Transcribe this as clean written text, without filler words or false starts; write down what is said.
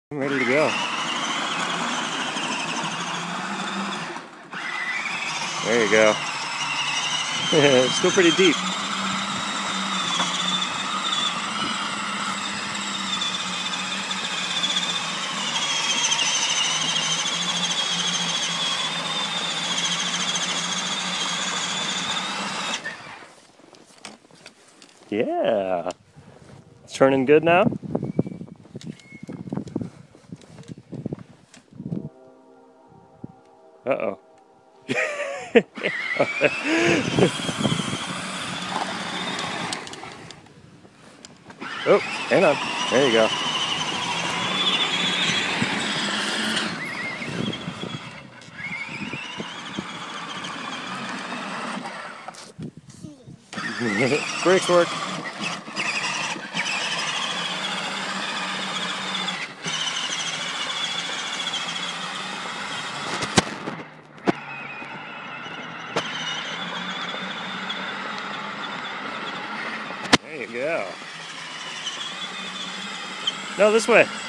I'm ready to go. There you go. It's still pretty deep. Yeah. It's turning good now? Uh-oh. Oh, hang on. There you go. Brakes work. There you go. No, this way.